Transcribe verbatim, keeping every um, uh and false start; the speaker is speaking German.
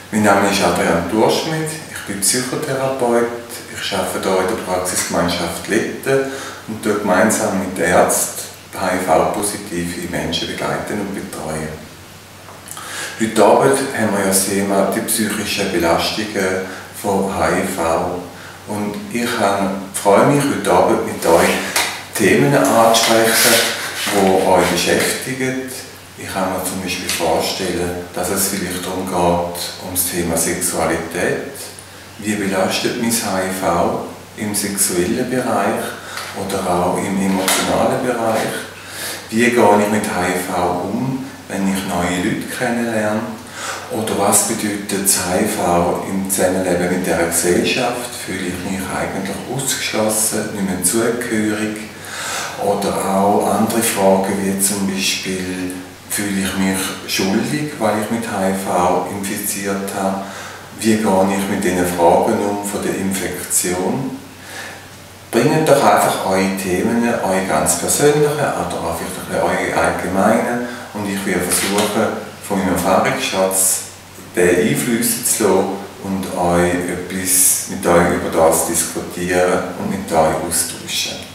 Mein Name ist Adrian Durschmidt, ich bin Psychotherapeut. Ich arbeite hier in der Praxisgemeinschaft Litten und tue gemeinsam mit den Ärzten H I V-positive Menschen begleiten und betreuen. Heute Abend haben wir ja das Thema die psychischen Belastungen von H I V. Und ich freue mich, heute Abend mit euch Themen anzusprechen, die euch beschäftigen. Ich kann mir zum Beispiel vorstellen, dass es vielleicht darum geht, um das Thema Sexualität. Wie belastet mein H I V im sexuellen Bereich oder auch im emotionalen Bereich? Wie gehe ich mit H I V um, wenn ich neue Leute kennenlerne? Oder was bedeutet das H I V im Zusammenleben mit dieser Gesellschaft? Fühle ich mich eigentlich ausgeschlossen, nicht mehr zugehörig? Oder auch andere Fragen wie zum Beispiel, fühle ich mich schuldig, weil ich mit H I V infiziert habe? Wie gehe ich mit diesen Fragen um von der Infektion? Bringt doch einfach eure Themen, eure ganz persönlichen oder auch vielleicht eure allgemeinen, und ich werde versuchen, von meinem Erfahrungsschatz den einfließen zu lassen und euch etwas mit euch über das diskutieren und mit euch austauschen.